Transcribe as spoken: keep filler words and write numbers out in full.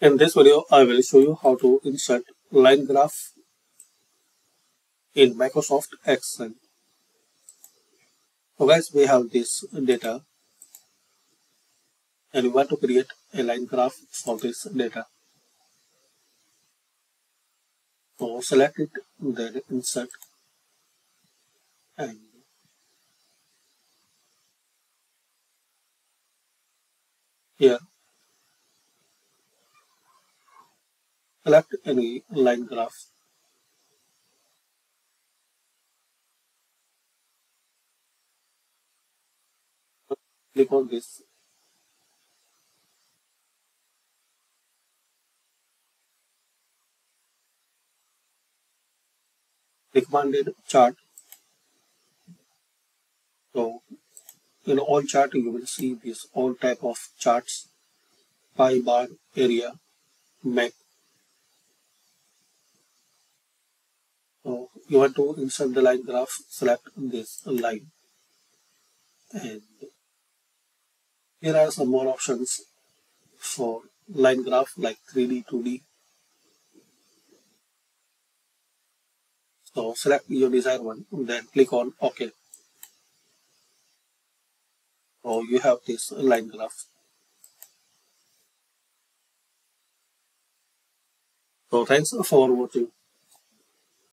In this video, I will show you how to insert line graph in Microsoft Excel. So guys, we have this data and we want to create a line graph for this data. So select it, then insert, and here select any line graph. Click on this. Recommended chart. So in all chart you will see this all type of charts: pie bar, area, map. So you want to insert the line graph, select this line, and here are some more options for line graph like three D, two D. So select your desired one, then click on OK. So you have this line graph. So thanks for watching.